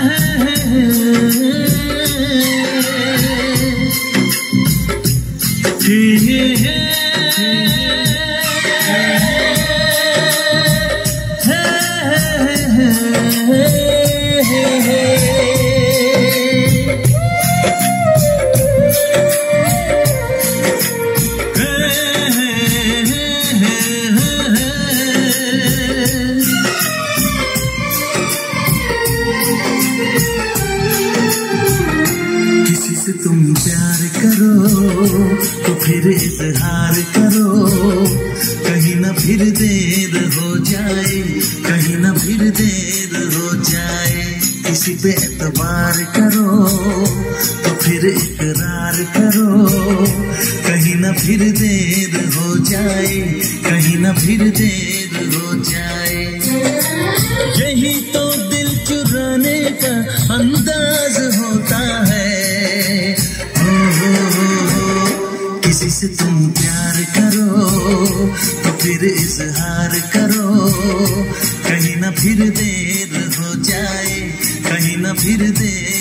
से तुम प्यार करो तो फिर इजहार करो, कहीं ना फिर देर हो जाए, कहीं ना फिर देर हो जाए। किसी पे एतबार करो तो फिर इकरार करो, कहीं ना फिर देर हो जाए, कहीं ना फिर देर हो जाए। यही तो दिल चुराने का अंदाज होता है। किसी से तुम प्यार करो तो फिर इजहार करो, कहीं ना फिर देर हो जाए, कहीं ना फिर देर